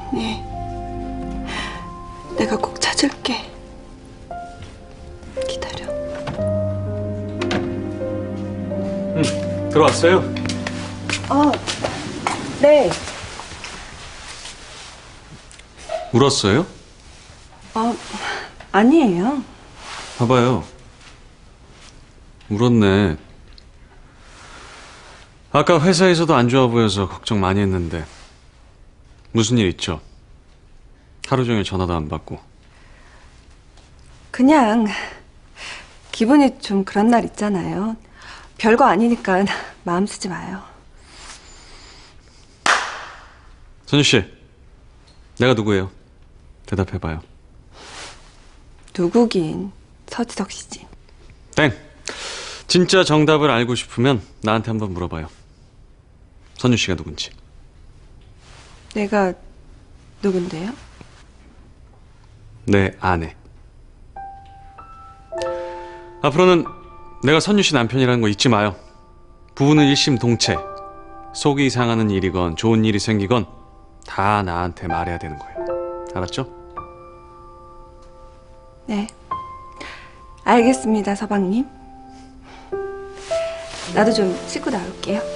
네. 내가 꼭 찾을게. 기다려. 들어왔어요? 네. 울었어요? 아니에요. 봐봐요. 울었네. 아까 회사에서도 안 좋아 보여서 걱정 많이 했는데 무슨 일 있죠? 하루 종일 전화도 안 받고. 그냥 기분이 좀 그런 날 있잖아요. 별거 아니니까 마음 쓰지 마요. 선유 씨, 내가 누구예요? 대답해봐요. 누구긴 서지석 씨지. 땡! 진짜 정답을 알고 싶으면 나한테 한번 물어봐요. 선유 씨가 누군지. 내가 누군데요? 내 아내. 앞으로는 내가 선유 씨 남편이라는 거 잊지 마요. 부부는 일심동체. 속이 상하는 일이건 좋은 일이 생기건 다 나한테 말해야 되는 거예요. 알았죠? 네. 알겠습니다, 서방님. 나도 좀 씻고 나올게요.